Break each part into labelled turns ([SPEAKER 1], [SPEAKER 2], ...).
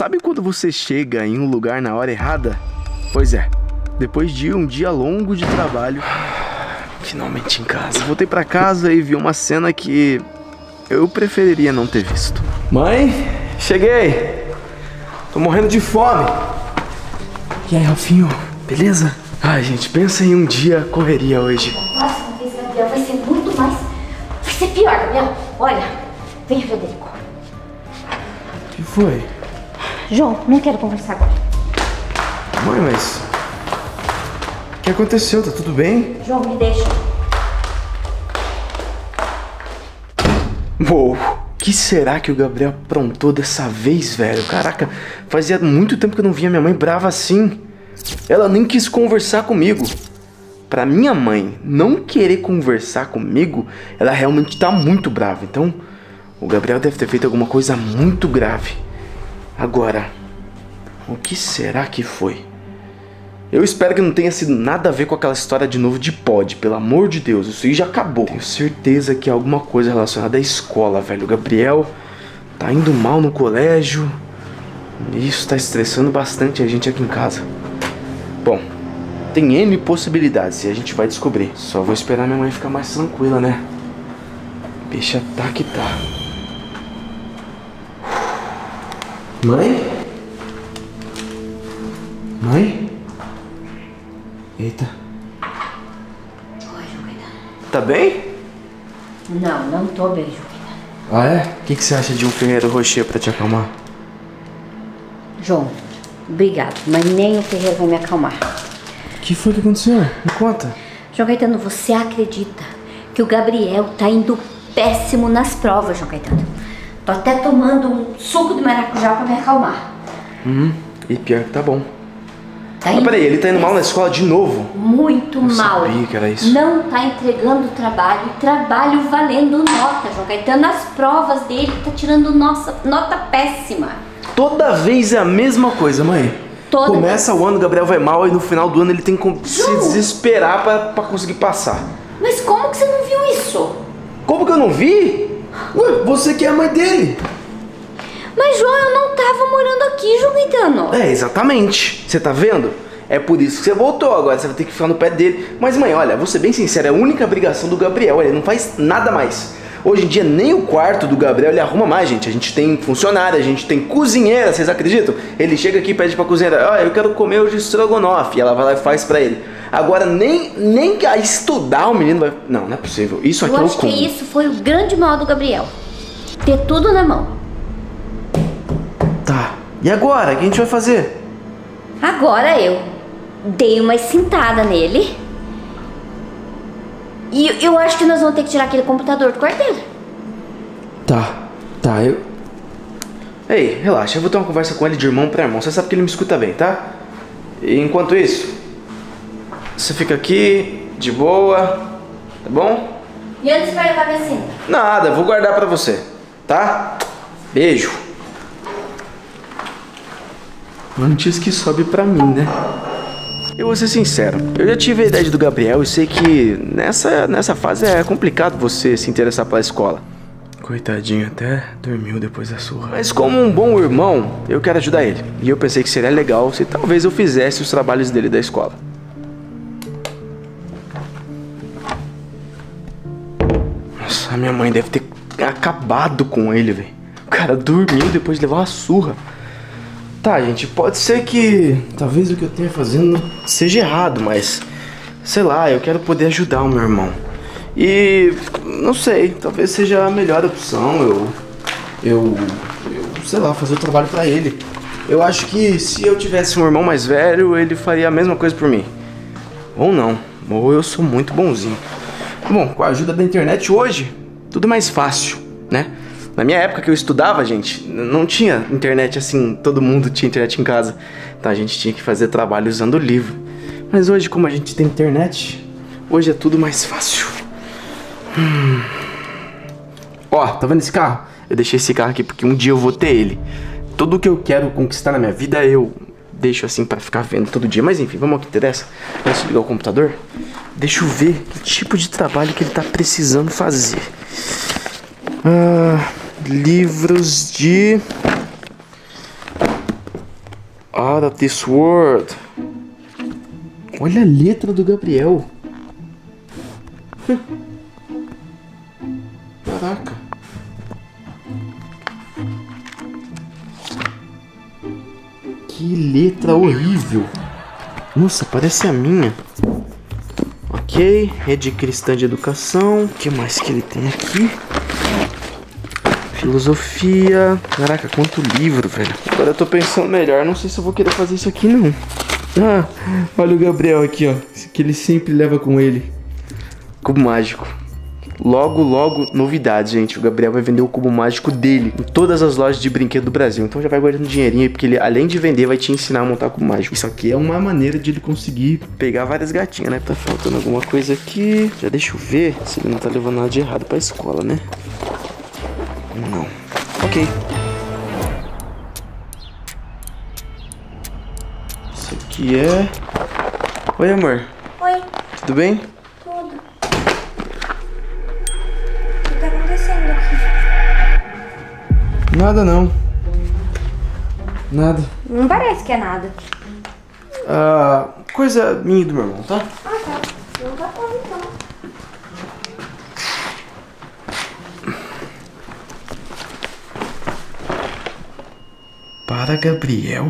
[SPEAKER 1] Sabe quando você chega em um lugar na hora errada? Pois é, depois de um dia longo de trabalho, finalmente em casa. Eu voltei pra casa e vi uma cena que eu preferiria não ter visto. Mãe, cheguei! Tô morrendo de fome! E aí, Ralfinho, beleza? Ai, gente, pensa em um dia correria hoje.
[SPEAKER 2] Próxima vez, Gabriel, vai ser muito mais... Vai ser pior, Gabriel. Olha, vem, Frederico.
[SPEAKER 1] O que foi?
[SPEAKER 2] João, não quero conversar agora.
[SPEAKER 1] Mãe, mas... O que aconteceu? Tá tudo bem?
[SPEAKER 2] João, me deixa.
[SPEAKER 1] Uou, o que será que o Gabriel aprontou dessa vez, velho? Caraca, fazia muito tempo que eu não via minha mãe brava assim. Ela nem quis conversar comigo. Pra minha mãe não querer conversar comigo, ela realmente tá muito brava. Então, o Gabriel deve ter feito alguma coisa muito grave. Agora, o que será que foi? Eu espero que não tenha sido nada a ver com aquela história de novo de pod, pelo amor de Deus, isso aí já acabou. Tenho certeza que é alguma coisa relacionada à escola, velho. O Gabriel tá indo mal no colégio. Isso tá estressando bastante a gente aqui em casa. Bom, tem N possibilidades e a gente vai descobrir. Só vou esperar minha mãe ficar mais tranquila, né? Bicha tá que tá. Mãe? Mãe? Eita.
[SPEAKER 2] Oi, João Caetano.
[SPEAKER 1] Tá bem?
[SPEAKER 2] Não tô bem, João Caetano.
[SPEAKER 1] Ah, é? O que você acha de um Ferreiro Rocher pra te acalmar?
[SPEAKER 2] João, obrigado, mas nem o Ferreiro vai me acalmar.
[SPEAKER 1] O que foi que aconteceu? Me conta.
[SPEAKER 2] João Caetano, você acredita que o Gabriel tá indo péssimo nas provas, João Caetano? Tô até tomando um suco de maracujá pra me acalmar.
[SPEAKER 1] E pior que tá bom.
[SPEAKER 2] Tá
[SPEAKER 1] Mas peraí, ele tá indo mal na escola de novo?
[SPEAKER 2] Muito mal.
[SPEAKER 1] Sabia que era isso.
[SPEAKER 2] Não tá entregando trabalho, trabalho valendo nota, João Caetano. Nas provas dele, tá tirando nota péssima.
[SPEAKER 1] Toda vez é a mesma coisa, mãe. Começa o ano, o Gabriel vai mal e no final do ano ele tem que se desesperar pra conseguir passar.
[SPEAKER 2] Mas como que você não viu isso?
[SPEAKER 1] Como que eu não vi? Ué, você que é a mãe dele.
[SPEAKER 2] Mas, João, eu não tava morando aqui, João Caetano.
[SPEAKER 1] É, exatamente. Você tá vendo? É por isso que você voltou agora, você vai ter que ficar no pé dele. Mas, mãe, olha, vou ser bem sincero, é a única obrigação do Gabriel, ele não faz nada mais. Hoje em dia, nem o quarto do Gabriel ele arruma mais, gente. A gente tem funcionária, a gente tem cozinheira, vocês acreditam? Ele chega aqui e pede pra cozinheira, eu quero comer hoje estrogonofe. E ela vai lá e faz pra ele. Agora, nem a estudar o menino vai... Não é possível. Isso aqui é o
[SPEAKER 2] Eu acho que isso foi o grande mal do Gabriel. Ter tudo na mão.
[SPEAKER 1] Tá. E agora? O que a gente vai fazer?
[SPEAKER 2] Agora eu dei uma cintada nele. E eu acho que nós vamos ter que tirar aquele computador do quarto dele.
[SPEAKER 1] Tá, Ei, relaxa, eu vou ter uma conversa com ele de irmão pra irmão. Você sabe que ele me escuta bem, tá? E enquanto isso, você fica aqui, de boa, tá bom?
[SPEAKER 2] E antes de pegar a cabecinha?
[SPEAKER 1] Nada, eu vou guardar pra você, tá? Beijo. Antes que sobe pra mim, né? Eu vou ser sincero, eu já tive a ideia do Gabriel e sei que nessa fase é complicado você se interessar pela escola. Coitadinho, até dormiu depois da surra. Mas como um bom irmão, eu quero ajudar ele. E eu pensei que seria legal se talvez eu fizesse os trabalhos dele da escola. Nossa, a minha mãe deve ter acabado com ele, velho. O cara dormiu depois de levar uma surra. Tá, gente, pode ser que talvez o que eu tenha fazendo seja errado, mas sei lá, eu quero poder ajudar o meu irmão. E não sei, talvez seja a melhor opção eu sei lá, fazer o trabalho pra ele. Eu acho que se eu tivesse um irmão mais velho, ele faria a mesma coisa por mim. Ou não, ou eu sou muito bonzinho. Bom, com a ajuda da internet hoje, tudo é mais fácil, né? Na minha época que eu estudava, gente, não tinha internet assim, todo mundo tinha internet em casa. Então a gente tinha que fazer trabalho usando livro. Mas hoje, como a gente tem internet, hoje é tudo mais fácil. Ó, tá vendo esse carro? Eu deixei esse carro aqui porque um dia eu vou ter ele. Tudo que eu quero conquistar na minha vida, eu deixo assim pra ficar vendo todo dia. Mas enfim, vamos ao que interessa. Antes de ligar o computador, deixa eu ver que tipo de trabalho que ele tá precisando fazer. Livros de Out of this world. Olha a letra do Gabriel. Caraca. Que letra horrível. Nossa, parece a minha. Ok, Rede Cristã de Educação. O que mais que ele tem aqui? Filosofia. Caraca, quanto livro, velho. Agora eu tô pensando melhor. Não sei se eu vou querer fazer isso aqui, não. Ah, olha o Gabriel aqui, ó. Esse que ele sempre leva com ele. Cubo mágico. Logo, logo, novidades, gente. O Gabriel vai vender o cubo mágico dele em todas as lojas de brinquedo do Brasil. Então já vai guardando dinheirinho aí, porque ele, além de vender, vai te ensinar a montar cubo mágico. Isso aqui é uma maneira de ele conseguir pegar várias gatinhas, né? Tá faltando alguma coisa aqui. Já deixa eu ver se ele não tá levando nada de errado pra escola, né? Não. Ok. Isso aqui é... Oi, amor.
[SPEAKER 2] Oi,
[SPEAKER 1] Tudo bem?
[SPEAKER 2] tudo. O que tá acontecendo aqui?
[SPEAKER 1] Nada, não. Nada.
[SPEAKER 2] Não parece que é nada.
[SPEAKER 1] Ah, coisa minha e do meu irmão, tá?
[SPEAKER 2] Ah, tá. Não tá bom, então.
[SPEAKER 1] Para Gabriel.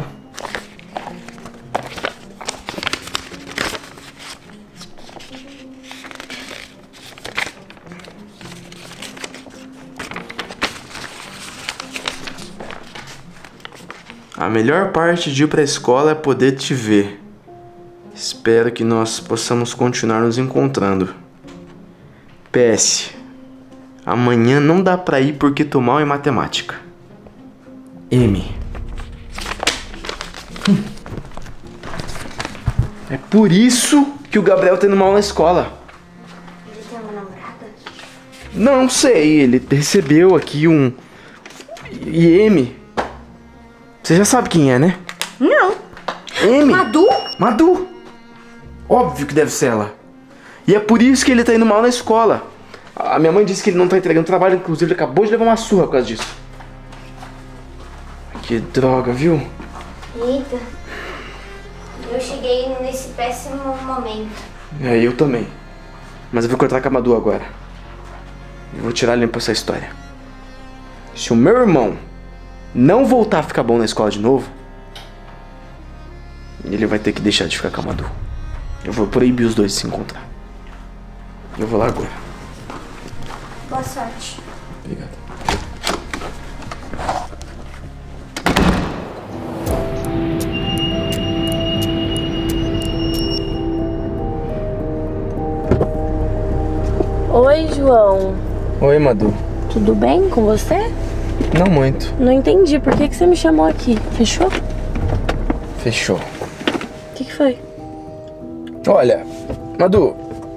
[SPEAKER 1] A melhor parte de ir pra escola é poder te ver. Espero que nós possamos continuar nos encontrando. PS. Amanhã não dá pra ir porque tô mal em matemática. M. É por isso que o Gabriel tá indo mal na escola.
[SPEAKER 2] Ele tem uma namorada?
[SPEAKER 1] Não sei, ele recebeu aqui um IM. Você já sabe quem é, né?
[SPEAKER 2] Não.
[SPEAKER 1] M.
[SPEAKER 2] Madu?
[SPEAKER 1] Madu. Óbvio que deve ser ela. E é por isso que ele tá indo mal na escola. A minha mãe disse que ele não tá entregando trabalho, inclusive ele acabou de levar uma surra por causa disso. Que droga, viu?
[SPEAKER 2] Eita. Eu cheguei nesse péssimo momento.
[SPEAKER 1] É, eu também. Mas eu vou encontrar com a Madu agora. Eu vou tirar limpo essa história. Se o meu irmão não voltar a ficar bom na escola de novo, ele vai ter que deixar de ficar com a Madu. Eu vou proibir os dois de se encontrar. Eu vou lá agora.
[SPEAKER 2] Boa sorte.
[SPEAKER 1] Obrigado.
[SPEAKER 3] Oi, João.
[SPEAKER 1] Oi, Madu.
[SPEAKER 3] Tudo bem com você?
[SPEAKER 1] Não muito.
[SPEAKER 3] Não entendi. Por que você me chamou aqui? Fechou?
[SPEAKER 1] Fechou.
[SPEAKER 3] O que foi?
[SPEAKER 1] Olha, Madu,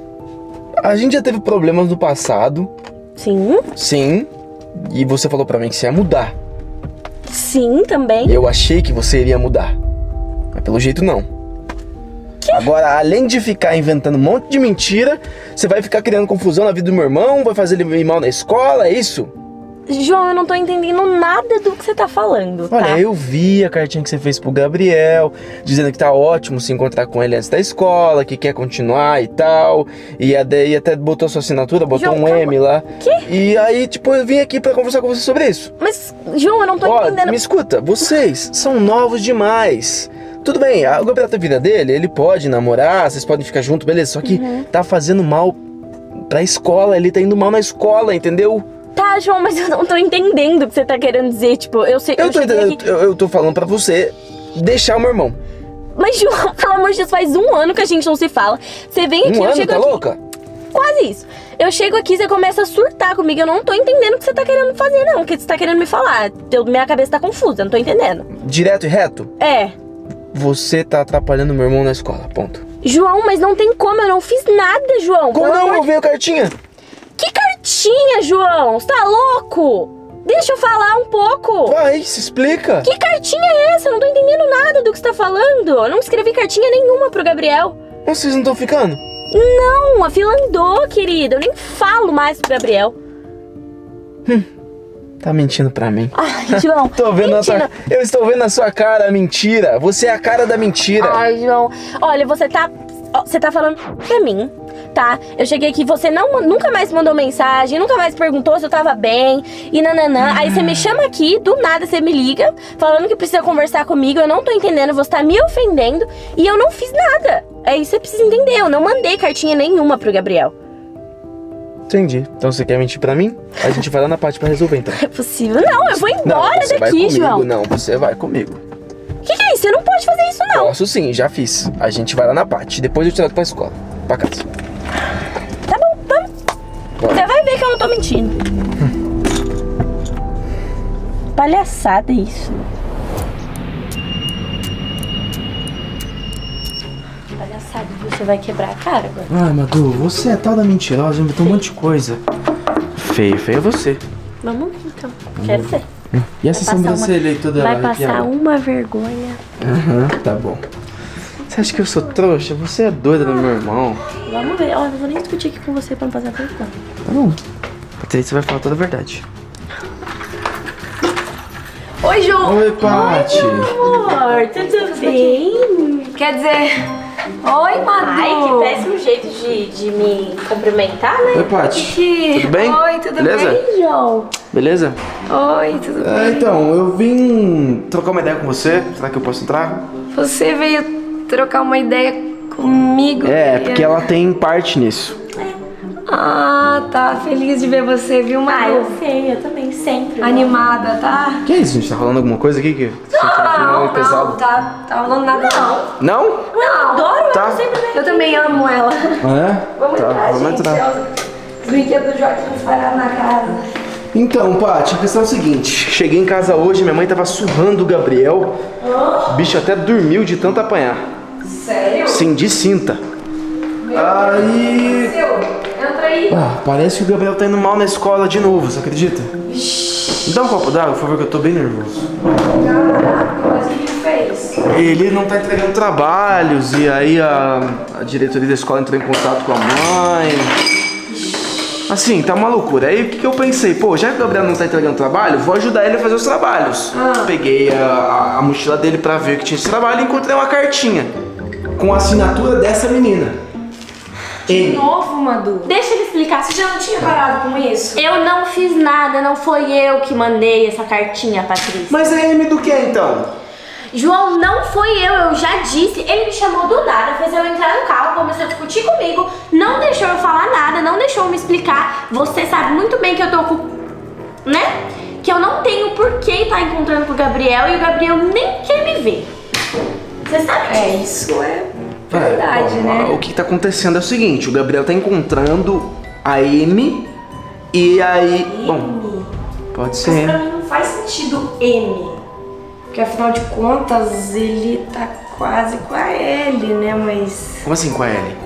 [SPEAKER 1] a gente já teve problemas no passado.
[SPEAKER 3] Sim.
[SPEAKER 1] Sim. E você falou pra mim que você ia mudar.
[SPEAKER 3] Sim, também.
[SPEAKER 1] Eu achei que você iria mudar. Mas pelo jeito não. Agora, além de ficar inventando um monte de mentira, você vai ficar criando confusão na vida do meu irmão, vai fazer ele ir mal na escola, é isso?
[SPEAKER 3] João, eu não tô entendendo nada do que você tá falando, tá?
[SPEAKER 1] Olha, eu vi a cartinha que você fez pro Gabriel, dizendo que tá ótimo se encontrar com ele antes da escola, que quer continuar e tal. E até botou sua assinatura, botou
[SPEAKER 3] João,
[SPEAKER 1] um
[SPEAKER 3] calma.
[SPEAKER 1] M lá.
[SPEAKER 3] Quê?
[SPEAKER 1] E aí, tipo, eu vim aqui pra conversar com você sobre isso.
[SPEAKER 3] Mas, João, eu não tô
[SPEAKER 1] Ó,
[SPEAKER 3] entendendo.
[SPEAKER 1] me escuta, vocês são novos demais. Tudo bem, o Gabriel tem a vida dele, ele pode namorar, vocês podem ficar juntos, beleza. Só que tá fazendo mal pra escola, ele tá indo mal na escola, entendeu?
[SPEAKER 3] Tá, João, mas eu não tô entendendo o que você tá querendo dizer. Tipo, eu sei.
[SPEAKER 1] Eu tô
[SPEAKER 3] cheguei
[SPEAKER 1] entendendo,
[SPEAKER 3] aqui-
[SPEAKER 1] eu tô falando pra você deixar o meu irmão.
[SPEAKER 3] Mas, João, pelo amor de Deus, faz um ano que a gente não se fala. Você vem aqui,
[SPEAKER 1] Um
[SPEAKER 3] eu
[SPEAKER 1] ano,
[SPEAKER 3] chego
[SPEAKER 1] tá
[SPEAKER 3] aqui.
[SPEAKER 1] louca?
[SPEAKER 3] Quase isso. Eu chego aqui, você começa a surtar comigo. Eu não tô entendendo o que você tá querendo fazer, não. O que você tá querendo me falar. Minha cabeça tá confusa, eu não tô entendendo.
[SPEAKER 1] Direto e reto?
[SPEAKER 3] É.
[SPEAKER 1] Você tá atrapalhando meu irmão na escola, ponto.
[SPEAKER 3] João, mas não tem como, eu não fiz nada, João.
[SPEAKER 1] Como
[SPEAKER 3] Pelo
[SPEAKER 1] não?
[SPEAKER 3] amor
[SPEAKER 1] Eu
[SPEAKER 3] de-
[SPEAKER 1] vi a cartinha.
[SPEAKER 3] Que cartinha, João? Você tá louco? Deixa eu falar um pouco.
[SPEAKER 1] Vai, se explica.
[SPEAKER 3] Que cartinha é essa? Eu não tô entendendo nada do que você tá falando. Eu não escrevi cartinha nenhuma pro Gabriel.
[SPEAKER 1] Vocês não estão ficando?
[SPEAKER 3] Não, a fila andou, querida. Eu nem falo mais pro Gabriel.
[SPEAKER 1] Tá mentindo pra mim.
[SPEAKER 3] Ai, João.
[SPEAKER 1] Eu estou vendo a sua cara, mentira. Você é a cara da mentira.
[SPEAKER 3] Ai, João. Olha, você tá falando pra mim, tá? Eu cheguei aqui, você nunca mais mandou mensagem, nunca mais perguntou se eu tava bem e nananã. Aí você me chama aqui, do nada você me liga, falando que precisa conversar comigo, eu não tô entendendo, você tá me ofendendo e eu não fiz nada. É isso que você precisa entender, eu não mandei cartinha nenhuma pro Gabriel.
[SPEAKER 1] Entendi. Então você quer mentir pra mim? A gente vai lá na parte pra resolver, então.
[SPEAKER 3] É possível? Não, eu vou embora
[SPEAKER 1] você
[SPEAKER 3] daqui,
[SPEAKER 1] vai comigo,
[SPEAKER 3] João.
[SPEAKER 1] Não, você vai comigo.
[SPEAKER 3] Que é isso? Você não pode fazer isso, não.
[SPEAKER 1] Posso sim, já fiz. A gente vai lá na parte. Depois eu te levo pra escola. Pra casa.
[SPEAKER 3] Tá bom, vamos. Você vai ver que eu não tô mentindo. Palhaçada isso. Palhaçada, você vai quebrar a cara agora.
[SPEAKER 1] Ah, Madu, você é tal da mentirosa, inventou um monte de coisa. Feio é você.
[SPEAKER 3] Vamos então, quero ver.
[SPEAKER 1] E essa sobrancelha aí toda
[SPEAKER 3] Vai passar
[SPEAKER 1] arrepiada?
[SPEAKER 3] uma vergonha.
[SPEAKER 1] Aham, tá bom. Você acha que eu sou trouxa? Você é doida do meu irmão.
[SPEAKER 3] Vamos ver. Olha, eu vou nem discutir aqui com você pra não passar vergonha.
[SPEAKER 1] Tá bom. Patrícia, você vai falar toda a verdade.
[SPEAKER 2] Oi, João.
[SPEAKER 1] Oi, Paty.
[SPEAKER 3] Amor, tudo bem?
[SPEAKER 2] Quer dizer... Oi, Madu.
[SPEAKER 3] Ai, que péssimo jeito de me cumprimentar, né?
[SPEAKER 1] Oi, Paty. Tudo bem?
[SPEAKER 2] Oi, tudo
[SPEAKER 1] Beleza?
[SPEAKER 2] bem,
[SPEAKER 3] João.
[SPEAKER 1] Beleza?
[SPEAKER 2] Oi, tudo bem?
[SPEAKER 1] Então, eu vim trocar uma ideia com você. Será que eu posso entrar?
[SPEAKER 2] Você veio trocar uma ideia comigo?
[SPEAKER 1] É, porque ela tem parte nisso.
[SPEAKER 2] Ah, tá. Feliz de ver você, viu, Madu?
[SPEAKER 3] Ah, eu sei, eu também, sempre.
[SPEAKER 2] Animada, tá?
[SPEAKER 1] Que é isso, gente? Tá rolando alguma coisa aqui que você
[SPEAKER 2] Não,
[SPEAKER 1] pesado?
[SPEAKER 2] tá rolando nada não.
[SPEAKER 1] Não?
[SPEAKER 2] Não,
[SPEAKER 3] Adoro
[SPEAKER 1] Tá.
[SPEAKER 3] ela, sempre vem.
[SPEAKER 2] Eu também amo ela.
[SPEAKER 1] É?
[SPEAKER 2] Vamos
[SPEAKER 1] Tá,
[SPEAKER 2] entrar,
[SPEAKER 1] vamos
[SPEAKER 2] gente.
[SPEAKER 1] entrar.
[SPEAKER 2] Os brinquedos do Joaquim espalhados na casa.
[SPEAKER 1] Então, Paty, a questão é o seguinte. Cheguei em casa hoje, minha mãe tava surrando o Gabriel. O bicho até dormiu de tanto apanhar.
[SPEAKER 2] Sério?
[SPEAKER 1] Sim, de cinta. Aí...
[SPEAKER 2] Entra aí.
[SPEAKER 1] Ah, parece que o Gabriel tá indo mal na escola de novo, você acredita? Me dá um copo d'água, por favor, que eu tô bem nervoso.
[SPEAKER 2] Caraca, mas o que ele fez?
[SPEAKER 1] Ele não tá entregando trabalhos, e aí a diretoria da escola entrou em contato com a mãe. Assim, tá uma loucura. Aí o que eu pensei? Pô, já que o Gabriel não tá entregando trabalho, vou ajudar ele a fazer os trabalhos. Peguei a mochila dele pra ver o que tinha de trabalho e encontrei uma cartinha com a assinatura dessa menina.
[SPEAKER 2] De novo, Madu?
[SPEAKER 3] Deixa ele explicar.
[SPEAKER 2] Você já não tinha parado com isso?
[SPEAKER 3] Eu não fiz nada, não foi eu que mandei essa cartinha, Patrícia.
[SPEAKER 1] Mas é M do que então?
[SPEAKER 3] João, não foi eu já disse. Ele me chamou do nada, fez eu entrar no carro, começou a discutir comigo, não deixou eu falar nada, não deixou eu me explicar. Você sabe muito bem que eu tô com... né? Que eu não tenho por que estar encontrando com o Gabriel e o Gabriel nem quer me ver. Você sabe disso?
[SPEAKER 2] É, isso é verdade, né?
[SPEAKER 1] O que tá acontecendo é o seguinte, o Gabriel tá encontrando a M e aí... Bom, pode
[SPEAKER 2] Mas
[SPEAKER 1] ser.
[SPEAKER 2] pra mim não faz sentido M. Porque afinal de contas, ele tá quase com a L, né? Mas...
[SPEAKER 1] Como assim com a L?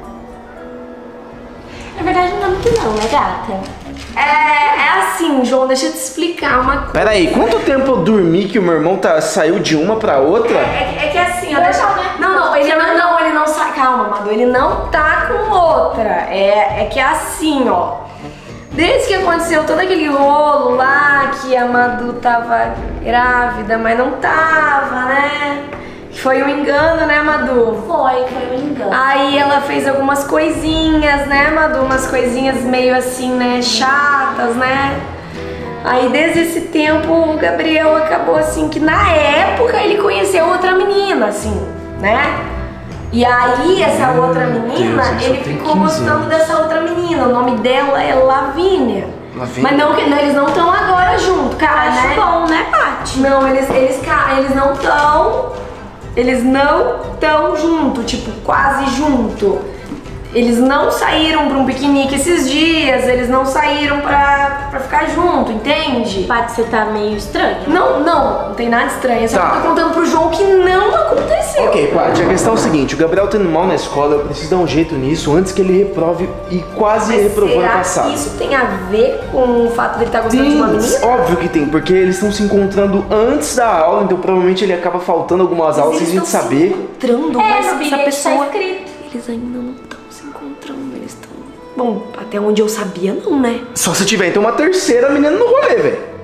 [SPEAKER 3] Na verdade não é muito não, né, gata?
[SPEAKER 2] É assim, João, deixa eu te explicar uma coisa.
[SPEAKER 1] Pera aí, quanto tempo eu dormi que o meu irmão saiu de uma pra outra?
[SPEAKER 2] É que assim, ó, deixa...
[SPEAKER 3] né?
[SPEAKER 2] Não, ele não sai. Calma, Madu, ele não tá com outra. É que é assim, ó. Desde que aconteceu todo aquele rolo lá, que a Madu tava grávida, mas não tava, né? Foi um engano, né, Madu?
[SPEAKER 3] Foi um engano.
[SPEAKER 2] Aí ela fez algumas coisinhas, né, Madu? Umas coisinhas meio assim, né, chatas, né? Aí desde esse tempo o Gabriel acabou assim, que na época ele conheceu outra menina, assim, né? E aí essa outra menina,
[SPEAKER 1] Deus,
[SPEAKER 2] ele ficou gostando dessa outra menina. O nome dela é Lavínia.
[SPEAKER 1] Lavínia?
[SPEAKER 2] Mas não, eles não estão agora junto, cara,
[SPEAKER 3] Acho
[SPEAKER 2] né?
[SPEAKER 3] bom, né, Paty?
[SPEAKER 2] Não, eles não estão. Eles não estão junto, tipo, quase junto. Eles não saíram pra um piquenique esses dias, eles não saíram pra ficar junto, entende?
[SPEAKER 3] Paty, você tá meio estranha.
[SPEAKER 2] Não tem nada estranho. Eu só
[SPEAKER 1] Tá.
[SPEAKER 2] tô contando pro João que não aconteceu.
[SPEAKER 1] Ok, Paty, a questão é o seguinte, o Gabriel tá indo mal na escola, eu preciso dar um jeito nisso antes que ele reprove e quase reprovou no
[SPEAKER 2] Será
[SPEAKER 1] passado.
[SPEAKER 2] que isso tem a ver com o fato dele estar gostando de uma menina?
[SPEAKER 1] Óbvio que tem, porque eles estão se encontrando antes da aula, então provavelmente ele acaba faltando algumas aulas sem a gente
[SPEAKER 2] estão
[SPEAKER 1] saber.
[SPEAKER 2] se encontrando, mas
[SPEAKER 3] no
[SPEAKER 2] essa
[SPEAKER 3] bilhete
[SPEAKER 2] pessoa...
[SPEAKER 3] tá escrito.
[SPEAKER 2] Eles ainda não estão se encontrando, eles estão... Bom, até onde eu sabia não, né?
[SPEAKER 1] Só se tiver então uma terceira menina no rolê, velho.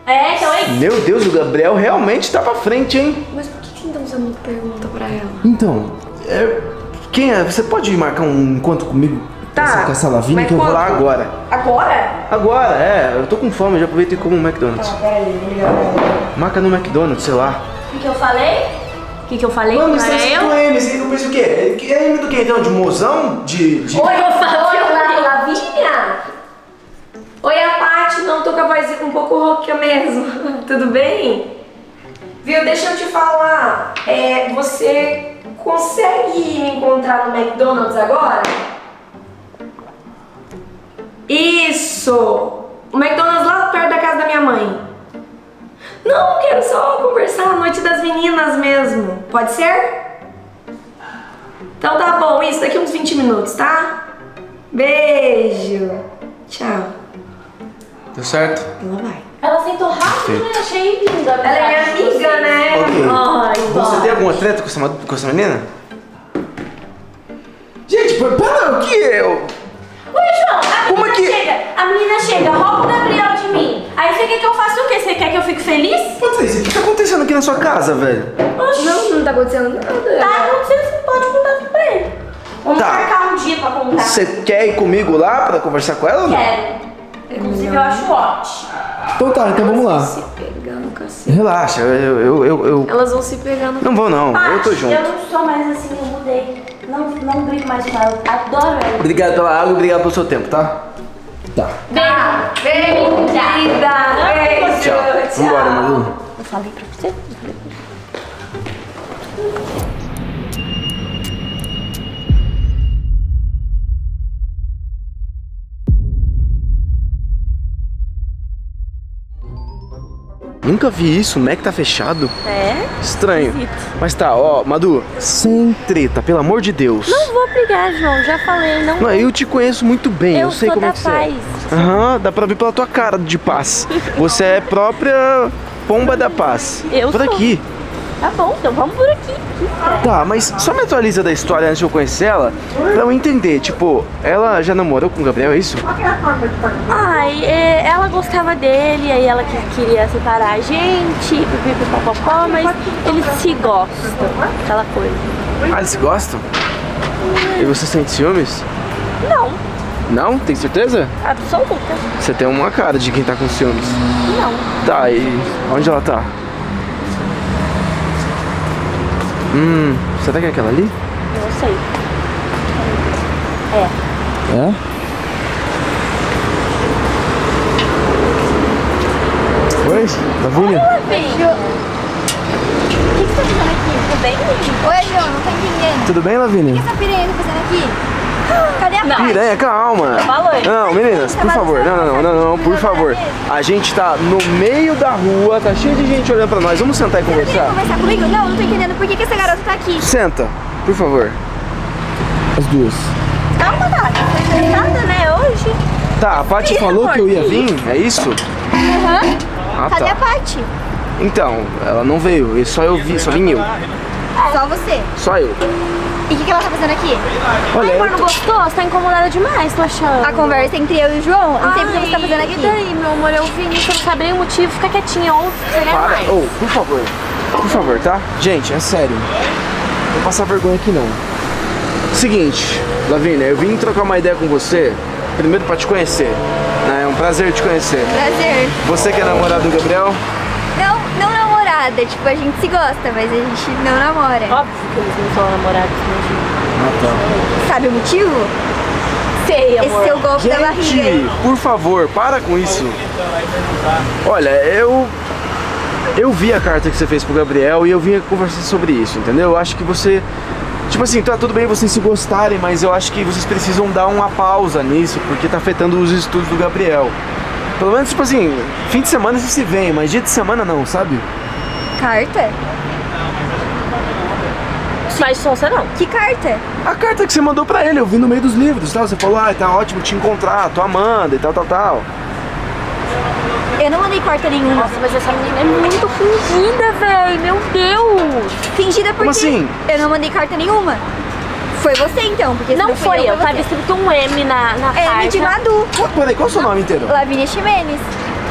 [SPEAKER 3] É, então é isso.
[SPEAKER 1] Meu Deus, o Gabriel realmente tá pra frente, hein?
[SPEAKER 2] Mas por que então você não pergunta pra ela?
[SPEAKER 1] Então, quem é? Você pode marcar um encontro comigo?
[SPEAKER 2] Tá.
[SPEAKER 1] Com essa Lavínia
[SPEAKER 2] Mas
[SPEAKER 1] que eu vou lá
[SPEAKER 2] quando?
[SPEAKER 1] agora.
[SPEAKER 2] Agora?
[SPEAKER 1] Agora, eu tô com fome, já aproveitei e como um McDonald's.
[SPEAKER 2] Peraí, vou ligar.
[SPEAKER 1] Marca no McDonald's, sei lá.
[SPEAKER 3] O que eu falei? O que eu falei?
[SPEAKER 1] Mano,
[SPEAKER 3] Não
[SPEAKER 1] você tá
[SPEAKER 3] era
[SPEAKER 1] escrito
[SPEAKER 3] eu?
[SPEAKER 1] M, você não pensa o quê? É M do quê então? De mozão? De...
[SPEAKER 3] Oi, eu falei.
[SPEAKER 2] Oi, Lavínia? Oi, a Paty. Não, tô com a voz um pouco rouca mesmo. Tudo bem? Viu, deixa eu te falar. Você consegue me encontrar no McDonald's agora? Isso! O McDonald's lá perto da casa da minha mãe. Não, quero só conversar a noite das meninas mesmo. Pode ser? Então tá bom, isso daqui uns 20 minutos, tá? Beijo. Tchau.
[SPEAKER 1] Deu certo?
[SPEAKER 2] Ela vai.
[SPEAKER 3] Ela sentou rápido, né? Achei linda.
[SPEAKER 2] Ela é minha amiga, né?
[SPEAKER 1] Ok.
[SPEAKER 2] Ai,
[SPEAKER 1] Você tem alguma treta com essa menina? Gente, para, o que eu...
[SPEAKER 3] Oi, João,
[SPEAKER 1] Como é que-
[SPEAKER 3] a menina chega, rouba o Gabriel de mim. Aí você quer que eu faça o quê? Você quer que eu fique feliz?
[SPEAKER 1] Patrícia, o que tá acontecendo aqui na sua casa, velho?
[SPEAKER 3] Oxi,
[SPEAKER 2] Não tá acontecendo nada.
[SPEAKER 3] tá acontecendo, você pode contar tudo pra ele. Vamos
[SPEAKER 1] Tá.
[SPEAKER 3] marcar um dia pra contar.
[SPEAKER 1] Você quer ir comigo lá pra conversar com ela ou não?
[SPEAKER 3] Quero. Inclusive, eu acho ótimo.
[SPEAKER 1] Então tá, então vamos lá.
[SPEAKER 2] Se pegando, cacete.
[SPEAKER 1] Relaxa, eu...
[SPEAKER 2] Elas vão se pegando.
[SPEAKER 1] Não vou não, eu tô junto.
[SPEAKER 3] Eu não sou mais assim, eu mudei. Não brigo mais com ela, eu adoro ela.
[SPEAKER 1] Obrigado pela água e obrigado pelo seu tempo, tá? Tá.
[SPEAKER 3] Beijo,
[SPEAKER 2] Querida, beijo.
[SPEAKER 1] Tchau. Vambora, Malu.
[SPEAKER 3] Eu falei pra você.
[SPEAKER 1] Nunca vi isso, o Mac tá fechado.
[SPEAKER 3] É?
[SPEAKER 1] Estranho.
[SPEAKER 3] Esquisito.
[SPEAKER 1] Mas tá, ó, Madu, sem treta, pelo amor de Deus.
[SPEAKER 3] Não vou brigar, João, já falei, não.
[SPEAKER 1] Não, eu te conheço muito bem, eu sei
[SPEAKER 3] sou
[SPEAKER 1] como é
[SPEAKER 3] da
[SPEAKER 1] que você
[SPEAKER 3] paz.
[SPEAKER 1] é. Aham, dá pra ver pela tua cara de paz. Você é própria pomba da paz.
[SPEAKER 3] Eu
[SPEAKER 1] Por
[SPEAKER 3] sou.
[SPEAKER 1] aqui.
[SPEAKER 3] Tá bom, então vamos por aqui.
[SPEAKER 1] Tá, mas só me atualiza da história antes de eu conhecer ela, pra eu entender, tipo, ela já namorou com o Gabriel, é isso?
[SPEAKER 3] Ai, ela gostava dele, aí ela queria separar a gente, pipipipopopó, mas eles se gostam, aquela coisa.
[SPEAKER 1] Ah, eles se gostam? E você sente ciúmes?
[SPEAKER 3] Não,
[SPEAKER 1] Não? Tem certeza?
[SPEAKER 3] absoluta.
[SPEAKER 1] Você tem uma cara de quem tá com ciúmes.
[SPEAKER 3] Não.
[SPEAKER 1] Tá, e onde ela tá? Será que é aquela ali?
[SPEAKER 3] Não sei. É.
[SPEAKER 1] É? Oi, Lavínia?
[SPEAKER 3] Beijo. O que você tá fazendo aqui? Tudo bem?
[SPEAKER 4] Oi, João, não tô entendendo.
[SPEAKER 1] Tudo bem, Lavínia?
[SPEAKER 4] O que essa piranha tá fazendo aqui? Cadê a
[SPEAKER 3] Não.
[SPEAKER 4] Paty?
[SPEAKER 1] Piranha, calma.
[SPEAKER 3] falou isso.
[SPEAKER 1] Não, meninas, por favor. Não, por favor. A gente tá no meio da rua, tá cheio de gente olhando pra nós. Vamos sentar e
[SPEAKER 4] Você não queria
[SPEAKER 1] conversar?
[SPEAKER 4] conversar comigo? Não, não tô entendendo por que essa garota tá aqui.
[SPEAKER 1] Senta, por favor. As duas.
[SPEAKER 3] Calma, Nath. Foi nada, né, hoje?
[SPEAKER 1] Tá, a Paty
[SPEAKER 3] Ih,
[SPEAKER 1] falou
[SPEAKER 3] amor,
[SPEAKER 1] que eu ia
[SPEAKER 3] que
[SPEAKER 1] vir, é isso?
[SPEAKER 4] Aham.
[SPEAKER 1] Ah,
[SPEAKER 4] Cadê a
[SPEAKER 1] tá.
[SPEAKER 4] Paty?
[SPEAKER 1] Então, ela não veio, e só vim eu.
[SPEAKER 4] Só você.
[SPEAKER 1] Só eu.
[SPEAKER 4] E o que ela tá fazendo aqui?
[SPEAKER 1] Olha,
[SPEAKER 3] Ai, amor,
[SPEAKER 1] eu
[SPEAKER 3] não
[SPEAKER 1] tô...
[SPEAKER 3] gostou? Você tá incomodada demais, tô achando.
[SPEAKER 4] A conversa entre eu e o João? Eu não sei o que você tá fazendo
[SPEAKER 3] E
[SPEAKER 4] aqui.
[SPEAKER 3] daí, meu amor, eu vim, você não sabe nem o motivo, fica quietinha, ouve, você quer
[SPEAKER 1] Para,
[SPEAKER 3] mais.
[SPEAKER 1] ô, por favor, tá? Gente, é sério. Não vou passar vergonha aqui não. Seguinte, Lavínia, eu vim trocar uma ideia com você, primeiro pra te conhecer, né? É um prazer te conhecer.
[SPEAKER 4] Prazer.
[SPEAKER 1] Você que é namorado do Gabriel?
[SPEAKER 4] Não namorada, tipo, a gente se gosta, mas a gente não namora.
[SPEAKER 3] Óbvio que eles não são namorados, né,
[SPEAKER 4] Sabe o motivo?
[SPEAKER 3] gente? Sei, amor.
[SPEAKER 4] Esse seu golpe da barriga
[SPEAKER 1] Gente,
[SPEAKER 4] aí.
[SPEAKER 1] por favor, para com isso. Olha, eu vi a carta que você fez pro Gabriel e eu vim conversar sobre isso, entendeu? Eu acho que você... Tipo assim, tá tudo bem vocês se gostarem, mas eu acho que vocês precisam dar uma pausa nisso, porque tá afetando os estudos do Gabriel. Pelo menos, tipo assim, fim de semana vocês se veem, mas dia de semana não, sabe?
[SPEAKER 4] Carta?
[SPEAKER 3] Mas só você não.
[SPEAKER 4] Que carta?
[SPEAKER 1] A carta que você mandou pra ele, eu vi no meio dos livros, tá? Você falou, ah, tá ótimo te encontrar, tô amando e tal.
[SPEAKER 4] Eu não mandei carta nenhuma.
[SPEAKER 3] Nossa, mas essa menina é muito fingida, véi. Meu Deus.
[SPEAKER 4] Fingida porque
[SPEAKER 1] Como assim?
[SPEAKER 4] eu não mandei carta nenhuma. Foi você então, porque se
[SPEAKER 3] Não
[SPEAKER 4] fui
[SPEAKER 3] foi eu,
[SPEAKER 4] foi
[SPEAKER 3] tava
[SPEAKER 4] você.
[SPEAKER 3] escrito um M na carta.
[SPEAKER 4] M de Madu.
[SPEAKER 1] Peraí, qual é o seu nome inteiro?
[SPEAKER 4] Lavínia Ximenes.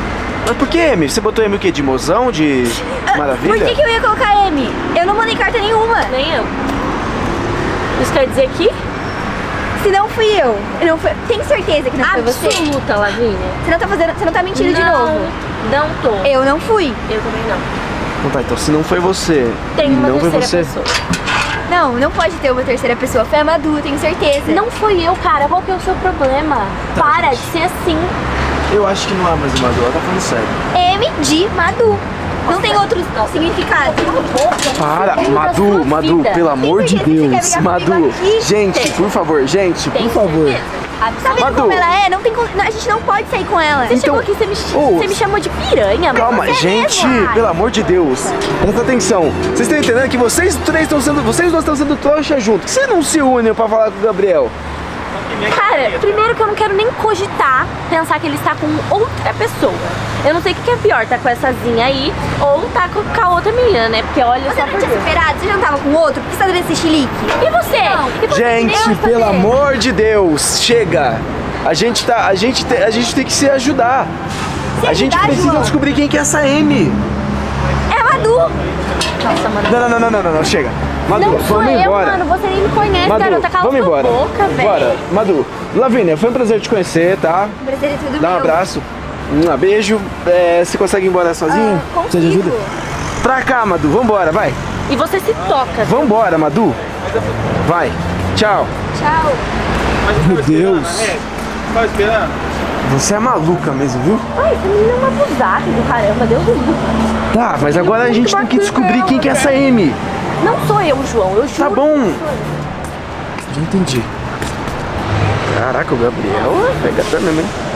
[SPEAKER 1] Mas por que M? Você botou M o quê? De mozão? De maravilha?
[SPEAKER 4] Por que eu ia colocar M? Eu não mandei carta nenhuma.
[SPEAKER 3] Nem eu. Isso quer dizer que?
[SPEAKER 4] Se não fui eu. Não fui... Tem certeza que não foi você?
[SPEAKER 3] Absoluta, Lavínia.
[SPEAKER 4] Você não tá mentindo de novo.
[SPEAKER 3] Não tô.
[SPEAKER 4] Eu não fui.
[SPEAKER 3] Eu também não.
[SPEAKER 1] Então tá, então se não foi você,
[SPEAKER 3] Tem uma
[SPEAKER 1] não foi
[SPEAKER 3] terceira
[SPEAKER 1] você.
[SPEAKER 3] pessoa.
[SPEAKER 4] Não pode ter uma terceira pessoa. Foi a Madu, eu tenho certeza.
[SPEAKER 3] Não foi eu, cara. Qual que é o seu problema?
[SPEAKER 1] Tá,
[SPEAKER 3] Para
[SPEAKER 1] gente.
[SPEAKER 3] de ser assim.
[SPEAKER 1] Eu acho que não é mais uma Madu, ela tá falando sério.
[SPEAKER 4] M de Madu. Não tem outro significado.
[SPEAKER 1] Para,
[SPEAKER 3] Fim da
[SPEAKER 1] Madu,
[SPEAKER 3] sua
[SPEAKER 1] Madu,
[SPEAKER 3] vida.
[SPEAKER 1] pelo amor de
[SPEAKER 4] Tem certeza que
[SPEAKER 1] Deus.
[SPEAKER 4] você quer brigar
[SPEAKER 1] Madu,
[SPEAKER 4] comigo aqui?
[SPEAKER 1] gente, por favor, gente, por favor.
[SPEAKER 4] Tá vendo
[SPEAKER 1] Madu.
[SPEAKER 4] como ela é? Não tem como... A gente não pode sair com ela.
[SPEAKER 3] Você chegou
[SPEAKER 1] Então-
[SPEAKER 3] aqui,
[SPEAKER 1] Ô,
[SPEAKER 3] você me chamou de piranha, mas
[SPEAKER 1] Calma,
[SPEAKER 3] você é
[SPEAKER 1] gente,
[SPEAKER 3] mesmo.
[SPEAKER 1] pelo amor de Deus. Presta atenção. Vocês estão entendendo que vocês três estão sendo. Vocês dois estão sendo trouxa junto. Por que vocês não se unem pra falar com o Gabriel?
[SPEAKER 3] Cara, primeiro que eu não quero nem cogitar pensar que ele está com outra pessoa. Eu não sei o que é pior, tá com essazinha aí ou tá com a outra menina, né? Porque olha
[SPEAKER 4] Você
[SPEAKER 3] só
[SPEAKER 4] não
[SPEAKER 3] por
[SPEAKER 4] tinha
[SPEAKER 3] Deus.
[SPEAKER 4] superado? Você já não tava com outro? Por que você tá dando esse chilique?
[SPEAKER 3] E você? E você
[SPEAKER 1] Gente,
[SPEAKER 3] Deus,
[SPEAKER 1] pelo
[SPEAKER 3] também?
[SPEAKER 1] amor de Deus, chega. A gente tem que se ajudar.
[SPEAKER 4] Se
[SPEAKER 1] A gente
[SPEAKER 4] ajudar,
[SPEAKER 1] precisa
[SPEAKER 4] João?
[SPEAKER 1] descobrir quem que é essa M.
[SPEAKER 4] É a Madu.
[SPEAKER 3] Nossa, mano.
[SPEAKER 1] Não, chega. Madu,
[SPEAKER 3] Não sou
[SPEAKER 1] vamos
[SPEAKER 3] eu,
[SPEAKER 1] embora.
[SPEAKER 3] mano. Você nem me conhece,
[SPEAKER 1] Madu,
[SPEAKER 3] garota. Cala
[SPEAKER 1] vamos
[SPEAKER 3] sua
[SPEAKER 1] embora.
[SPEAKER 3] boca, velho.
[SPEAKER 1] Bora. Madu, Lavínia, foi um prazer te conhecer, tá?
[SPEAKER 4] Prazer é tudo
[SPEAKER 1] Dá um
[SPEAKER 4] meu.
[SPEAKER 1] abraço. Um beijo. Você consegue ir embora sozinho? Precisa de ajuda?
[SPEAKER 4] Consigo.
[SPEAKER 1] Pra cá, Madu, vambora, vai.
[SPEAKER 3] E você se toca.
[SPEAKER 1] Vambora, Madu. Vai. Tchau.
[SPEAKER 4] Tchau.
[SPEAKER 1] Meu Deus.
[SPEAKER 5] Tava esperando?
[SPEAKER 1] Você é maluca mesmo, viu?
[SPEAKER 3] Ai, essa menina é uma abusada do caramba. Deus do livre.
[SPEAKER 1] Tá, mas agora a gente tem que descobrir quem que é essa M.
[SPEAKER 3] Não sou eu, João. Eu juro.
[SPEAKER 1] Tá bom.
[SPEAKER 3] que não sou eu.
[SPEAKER 1] Já entendi. Caraca, o Gabriel pega também, hein?